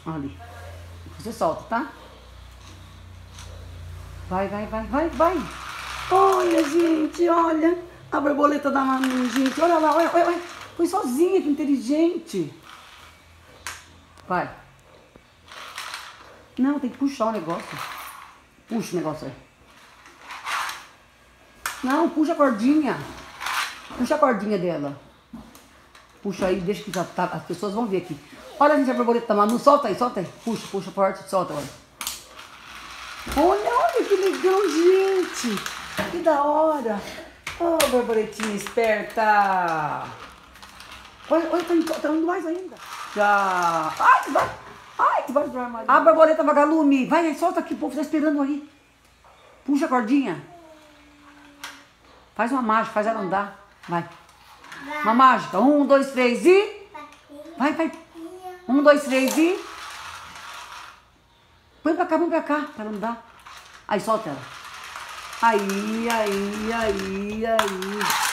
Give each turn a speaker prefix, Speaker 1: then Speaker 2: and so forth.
Speaker 1: Ali. Você solta, tá? Vai, vai, vai, vai, vai. Olha, gente, olha. A borboleta da Manu, gente. Olha lá, olha, olha, olha. Foi sozinha, que inteligente. Vai. Não, tem que puxar o negócio. Puxa o negócio aí. Não, puxa a cordinha. Puxa a cordinha dela. Puxa aí, deixa que já tá. As pessoas vão ver aqui. Olha, gente, a borboleta da Manu. Solta aí, solta aí. Puxa, puxa forte, solta, olha. Olha, olha que legal, gente. Que da hora. Oh, borboletinha esperta. Olha, olha, tá indo mais ainda. Já. Ai, vai. Ai, tu vai pro armário. A borboleta vagalume. Vai, solta aqui, o povo tá esperando aí. Puxa a cordinha. Faz uma mágica, faz ela andar. Vai. Uma mágica. 1, 2, 3 e... Vai, vai. 1, 2, 3 e... Põe pra cá, pra ela andar. Aí, solta ela. Aí.